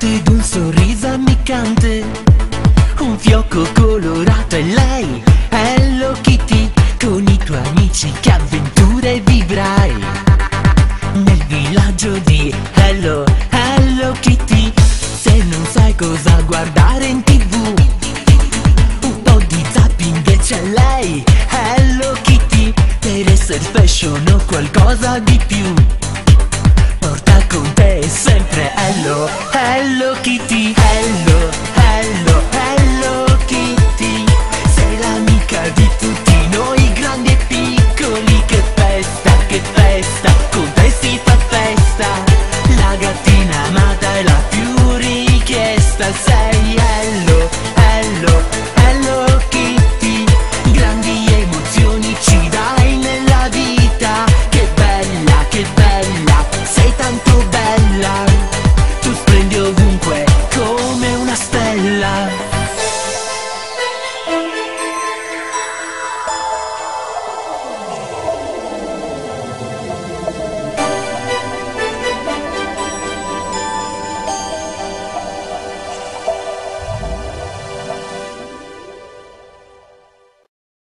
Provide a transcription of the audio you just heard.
ed un sorriso ammiccante, un fiocco colorato, e lei è Hello Kitty. Con i tuoi amici che avventure vivrai nel villaggio di Hello Kitty. Se non sai cosa guardare in TV, un po' di zapping e c'è lei, Hello Kitty. Per essere fashion o qualcosa di più, porta con te sempre Hello Kitty. Hello